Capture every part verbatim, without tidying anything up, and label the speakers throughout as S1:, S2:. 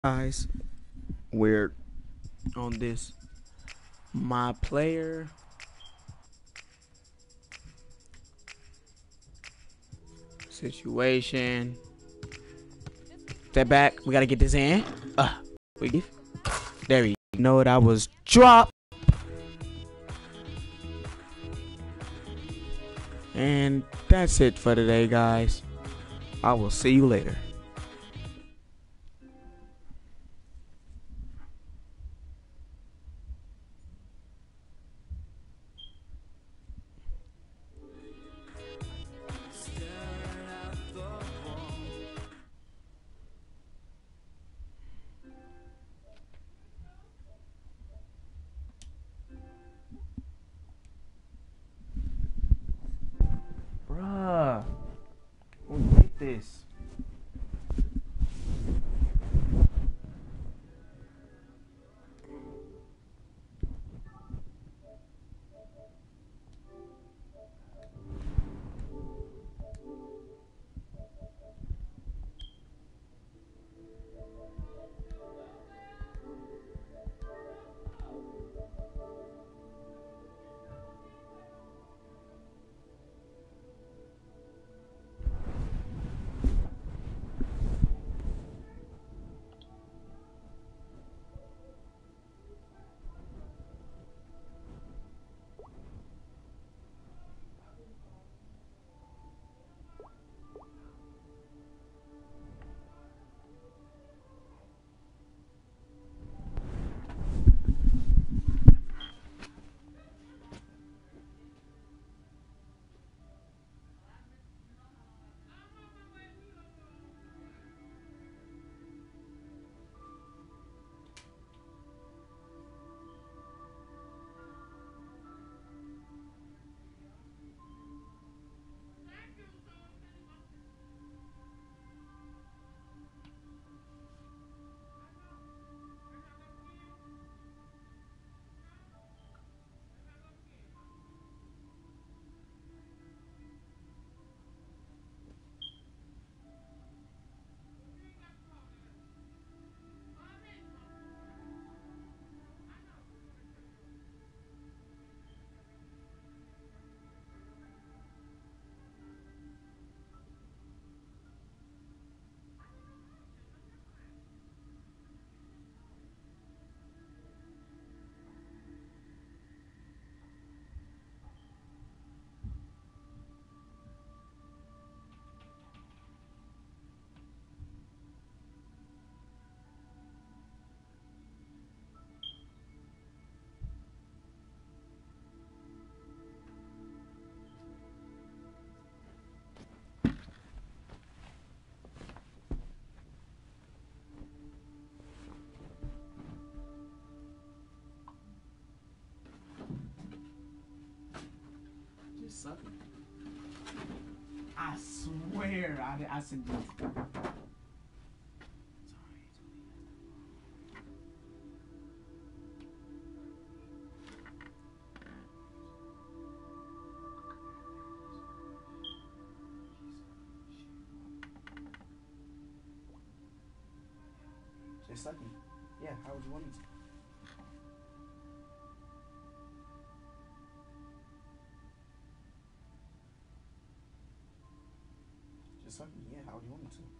S1: Guys, we're on this my player situation. Step back. We gotta get this in. Uh, we there we know that was dropped. And that's it for today, guys. I will see you later. Bruh, we get this. Just suck it. I swear I, I said this. Just suck me. Yeah, how would you want me to? Just suck me. Yeah, how would you want me to?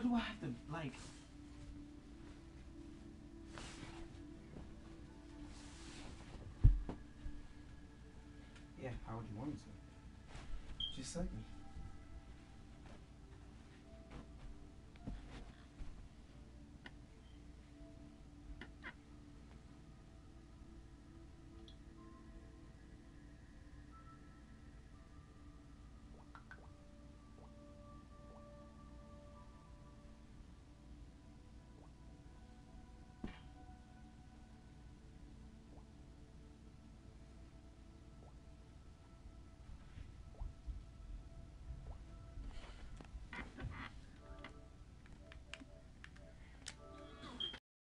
S1: What do I have to, like... Yeah, how would you want me to? Just suck me.